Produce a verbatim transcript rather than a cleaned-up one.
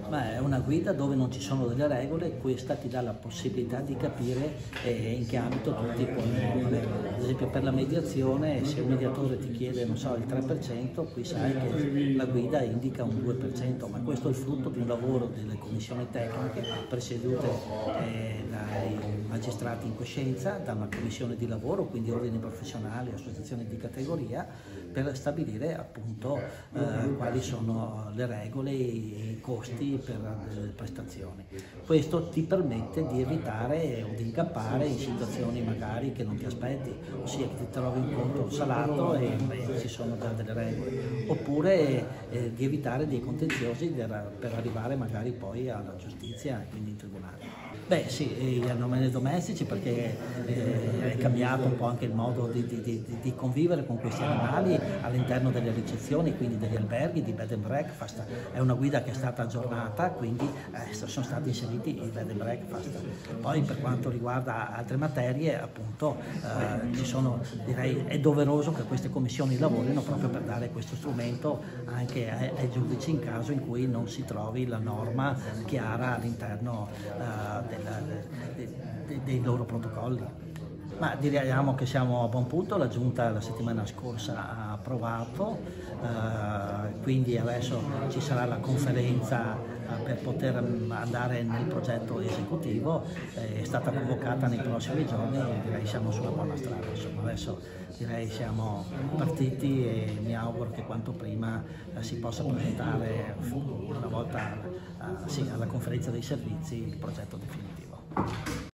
Ma è una guida dove non ci sono delle regole, questa ti dà la possibilità di capire eh, in che ambito tu ti puoi muovere. Ad esempio per la mediazione, se un mediatore ti chiede, non so, il tre per cento, qui sai che la guida indica un due per cento, ma questo è il frutto di un lavoro delle commissioni tecniche presiedute eh, dai magistrati in coscienza, da una commissione di lavoro, quindi ordini professionali, associazioni di categoria, per stabilire appunto eh, quali sono le regole e i costi per le prestazioni. Questo ti permette di evitare o di incappare in situazioni magari che non ti aspetti, ossia che ti trovi un conto salato e beh, ci sono già delle regole, oppure eh, di evitare dei contenziosi per arrivare magari poi alla giustizia e quindi in tribunale. Beh sì, gli anomali domestici perché eh, è cambiato un po' anche il modo di, di, di, di convivere con questi animali all'interno delle ricezioni, quindi degli alberghi, di bed and breakfast. È una guida che è stata aggiornata, quindi eh, sono stati inseriti i bed and breakfast. Poi per quanto riguarda altre materie, appunto, eh, ci sono, direi, è doveroso che queste commissioni lavorino proprio per dare questo strumento anche ai, ai giudici in caso in cui non si trovi la norma chiara all'interno eh, Della, de, de, dei loro protocolli. Ma diciamo che siamo a buon punto, la Giunta la settimana scorsa ha approvato, eh, quindi adesso ci sarà la conferenza eh, per poter andare nel progetto esecutivo, eh, è stata convocata nei prossimi giorni e direi siamo sulla buona strada. Insomma, adesso direi siamo partiti e mi auguro che quanto prima eh, si possa presentare una volta eh, sì, alla conferenza dei servizi il progetto definitivo.